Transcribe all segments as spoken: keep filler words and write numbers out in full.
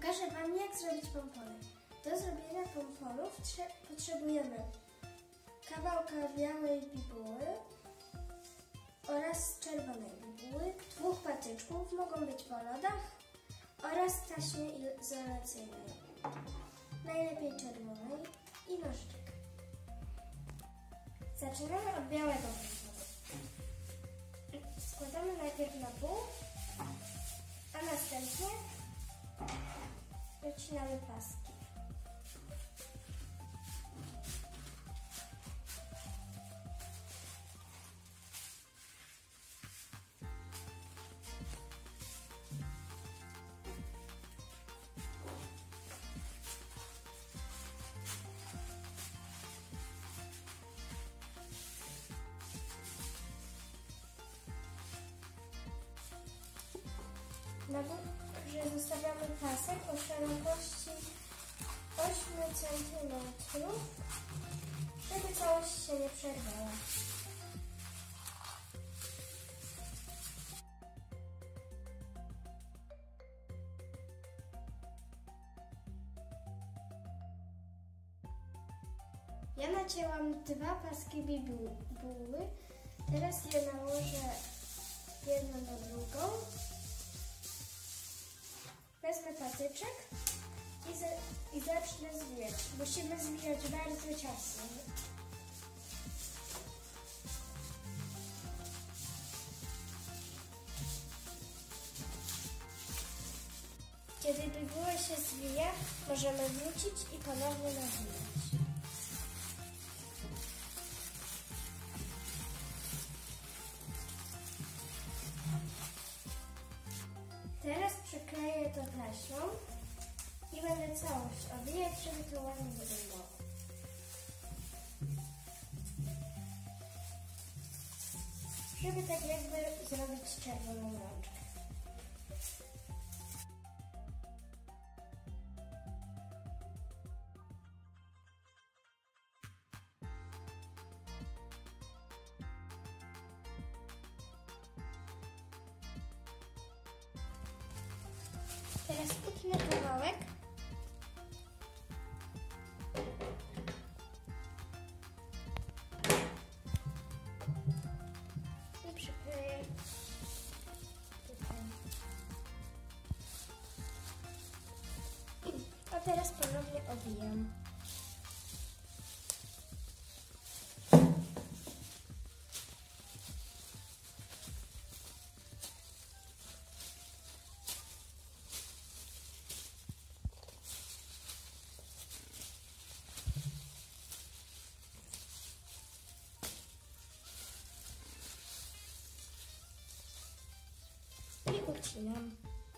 Pokażę Wam, jak zrobić pompony. Do zrobienia pomponów potrzebujemy kawałka białej bibuły oraz czerwonej bibuły, dwóch patyczków, mogą być po lodach, oraz taśmy izolacyjnej, najlepiej czerwonej, i nożyczek. Zaczynamy od białego pomponu. Składamy najpierw na pół, a następnie wycinamy paski. Na górze zostawiamy pasek o szerokości osiem centymetrów, żeby całość się nie przerwała. Ja nacięłam dwa paski bibuły, teraz je nałożę jedną na drugą. Wezmę patyczek i, za, i zacznę zwijać. Musimy zwijać bardzo ciasno. Kiedy bibuła się zwija, możemy wrócić i ponownie nawijać. Teraz przykleję to taśmą i będę całość owijać, żeby to ładnie wyglądało. Żeby tak jakby zrobić czerwoną rączkę. Teraz utnę kawałek i przykleję tutaj. A teraz ponownie owijam. I ucinam.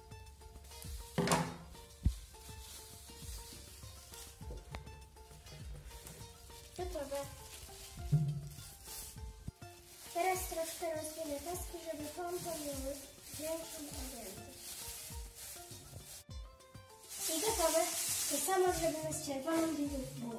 Gotowe. Teraz troszkę rozwinę paski, żeby pompon miały większą objętość. I gotowe. To samo zrobimy z czerwoną bibułą.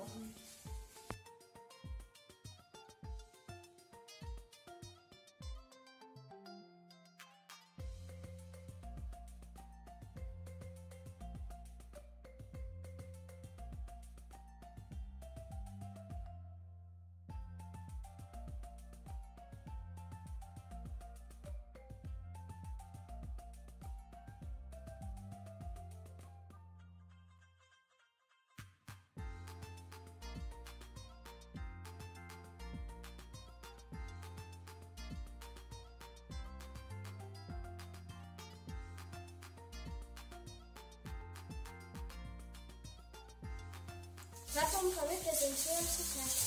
Dwa pompony prezentują się tak.